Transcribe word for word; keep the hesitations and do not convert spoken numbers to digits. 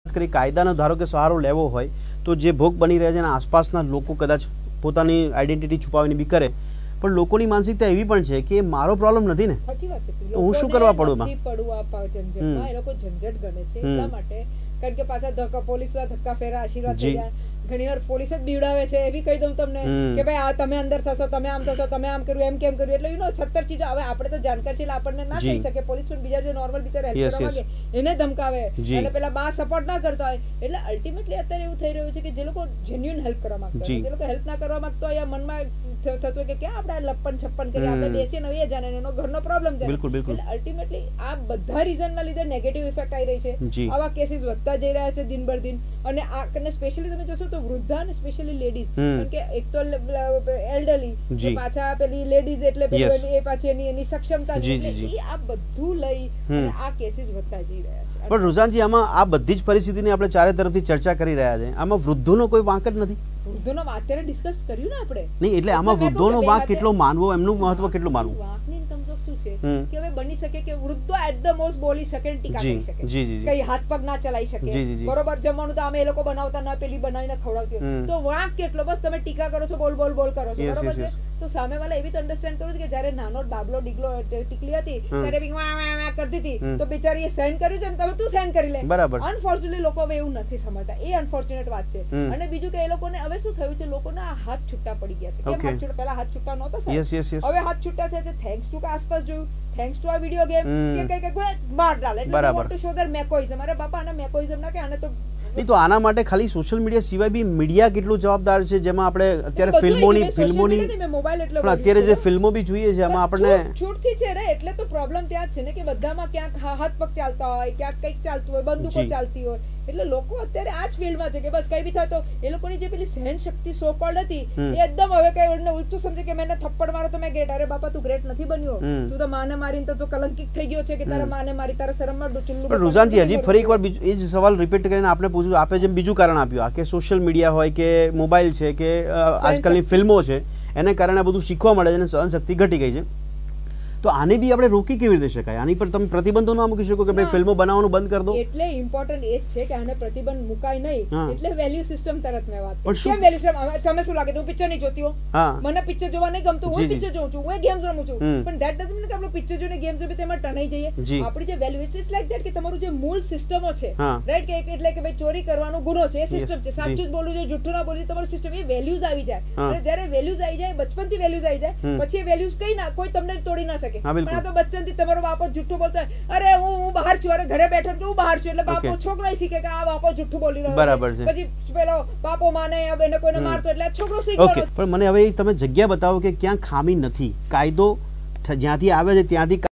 કરી કાયદાનો ધારો કે સહારો લેવો હોય તો જે ભોગ બની રહ્યા છે એના આસપાસના લોકો કદાચ પોતાની આઈડેન્ટિટી છુપાવીને બી કરે, પણ લોકોની માનસિકતા એવી પણ છે કે મારો પ્રોબ્લેમ નથી ને, તો હું શું કરવા પડું એમાં? એ લોકો ઝંઝટ ગણે છે એટલા માટે, કારણ કે પાછા ધક્કા પોલીસ ધક્કા ફેરા આશીર્વાદ થઈ જાય. ઘણી વાર પોલીસ જ બીવડાવે છે. એવી કહી દઉં તમને કે ભાઈ આ તમે અંદર થશો, તમે આમ થશો, તમે આમ કર્યું, એમ કેમ કર્યું, એટલે યુ નો સત્તર ચીજો. હવે આપણે તો જાણકાર છે એટલે આપણને ના કહી શકે. પોલીસ પણ બીજા જે નોર્મલ બિચારા હેલ્પ કરવા માંગે એને ધમકાવે અને પેલા બા સપોર્ટ ના કરતા હોય. એટલે અલ્ટિમેટલી અત્યારે એવું થઈ રહ્યું છે કે જે લોકો જેન્યુઇન હેલ્પ કરવા માંગતા હોય, જે લોકો હેલ્પ ના કરવા માંગતા હોય, મનમાં થતું હોય કે ક્યાં આપણે લપ્પન છપ્પન કરી, આપણે બેસીએ નવી જાણે એનો ઘરનો પ્રોબ્લેમ છે. એટલે અલ્ટિમેટલી આ બધા રીઝનના લીધે નેગેટિવ ઇફેક્ટ આવી રહી છે. આવા કેસીસ વધતા જઈ રહ્યા છે દિન બર દિન. અને આ સ્પેશિયલી તમે જોશો તો વૃદ્ધા અને સ્પેશિયલી લેડીઝ, કારણ કે એક તો એલ્ડરલી પાછા પેલી લેડીઝ એટલે એ પાછી એની એની સક્ષમતા, આ બધું લઈ અને આ કેસીસ વધતા જઈ રહ્યા છે. પણ રુઝાનજી, આમાં આ બધી જ પરિસ્થિતિની આપણે ચારે તરફથી ચર્ચા કરી રહ્યા છે, આમાં વૃદ્ધોનો કોઈ વાંક જ નથી? વૃદ્ધોનો વાંક અત્યારે ડિસ્કસ કર્યું ને આપણે. નહીં એટલે આમાં વૃદ્ધોનો વાંક કેટલો માનવો, એમનું મહત્વ કેટલું માનવું? વાંકની ટર્મ્સ ઓફ શું છે કે હવે બની શકે કે વૃદ્ધો એટ ધ મોસ્ટ બોલી શકે, ટીકા કરી શકે, કઈ હાથ પગ ના ચલાવી શકે, બરોબર, જમવાનું તો અમે એ લોકો બનાવતા ના, પેલી બનાવીને ખવડાવતી હોય, તો વાંક કેટલો? બસ તમે ટીકા કરો છો, બોલ બોલ બોલ કરો છો, બરોબર છે. તો સામેવાળા એવી તો અન્ડરસ્ટેન્ડ કરું છે કે જ્યારે નાનો ડાબલો ડીગલો ટીકલી હતી ત્યારે બી વાહ વાહ વાહ કરતી હતી, તો બિચારી એ સહન કર્યું છે ને, તમે તું સહન કરી લે. બરાબર. અનફોર્ચ્યુનેટલી લોકો હવે એવું નથી સમજતા. એ અનફોર્ચ્યુનેટ વાત છે. અને બીજું કે એ લોકોને હવે શું થયું છે, લોકોના હાથ છૂટા પડી ગયા છે. કેમ હાથ છૂટા? પહેલા હાથ છૂટા નહોતા સાહેબ, હવે હાથ છૂટા થયા છે થેન્ક્સ ટુ આસપાસ જોયું, થેન્ક્સ ટુ આ વિડિયો ગેમ કે કઈ કઈ માર ડાલે. એટલે want to show their mechanism. અરે બાપા, આને મેકોઇઝમ ના કે આને તો નહીં. તો આના માટે ખાલી સોશિયલ મીડિયા સિવાય બી મીડિયા કેટલું જવાબદાર છે? જેમાં આપણે અત્યારે ફિલ્મોની ફિલ્મોની પણ અત્યારે જે ફિલ્મો બી જોઈએ છે એમાં આપણને છૂટથી છે રે. એટલે તો પ્રોબ્લેમ ત્યાં જ છે ને કે બધામાં ક્યાંક હાથ પગ ચાલતા હોય, ક્યાંક કંઈક ચાલતું હોય, બંદૂકો ચાલતી હોય. એટલે લોકો અત્યારે આ જ ફિલ્ડમાં છે કે બસ કઈ બી થાય તો એ લોકોની જે પેલી સહન શક્તિ સો કોલ્ડ હતી એ એકદમ હવે કઈ ઉલટું સમજે કે મેં થપ્પડ મારો તો મેં ગ્રેટ. અરે બાપા, તું ગ્રેટ નથી બન્યો, તું તો માને મારીને તો તું કલંકિત થઈ ગયો છે કે તારા માને મારી, તારા શરમમાં ચુલ્લું. પણ રુઝાનજી, હજી ફરી એકવાર એ જ સવાલ રિપીટ કરીને આપણે પૂછ્યું, આપે જેમ બીજું કારણ આપ્યું આ કે સોશિયલ મીડિયા હોય કે મોબાઈલ છે કે આજકાલની ફિલ્મો છે એને કારણે બધું શીખવા મળે છે અને સહનશક્તિ ઘટી ગઈ છે, તો આને બી આપણે રોકી કેવી રીતે શકાય? આની પર તમે પ્રતિબંધો ના મૂકી શકો કે ભાઈ ફિલ્મો બનાવવાનું બંધ કરી દો? એટલે ઇમ્પોર્ટન્ટ એ જ છે કે આને પ્રતિબંધ મુકાય નહીં. એટલે વેલ્યુ સિસ્ટમ તરત મેં વાત કરી. કેમ વેલ્યુ સિસ્ટમ? તમે શું લાગે, હું પિક્ચર નહીં જોતી હો, મને પિક્ચર જોવા નહીં ગમતું, હું પિક્ચર જોઉં છું, હું ગેમ્સ રમું છું, પણ ધેટ ડઝન્ટ મીન કે આપણે પિક્ચર જોઈને ગેમ્સ રમીએ તેમાં ટણાઈ જઈએ. આપણી જે વેલ્યુ ઇટ્સ લાઈક ધેટ કે તમારું જે મૂળ સિસ્ટમો છે, રાઈટ, કે એટલે કે ભાઈ ચોરી કરવાનો ગુનો છે, એ સિસ્ટમ છે, સાચું જ બોલવું જોઈએ, જૂઠું ના બોલવું જોઈએ, તમારું સિસ્ટમ, એ વેલ્યુઝ આવી જાય. અને જ્યારે વેલ્યુઝ આવી જાય, બચપનથી વેલ્યુઝ આવી જાય, પછી એ વેલ્યુઝ કઈ ના કોઈ તમને તોડી ના શકે. પણ આ તો બચપનથી તમારો બાપો જુઠ્ઠું બોલતો હોય, અરે હું હું બહાર છું, અરે ઘરે બેઠો કે હું બહાર છું, એટલે બાપો છોકરો શીખે કે આ બાપો જુઠ્ઠું બોલી રહ્યો. બરાબર છે. પછી પેલો બાપો માને એને કોઈને મારતો એટલે છોકરો શીખે. પણ મને હવે તમે જગ્યા બતાવો કે ક્યાં ખામી નથી. કાયદો જ્યાંથી આવે છે ત્યાંથી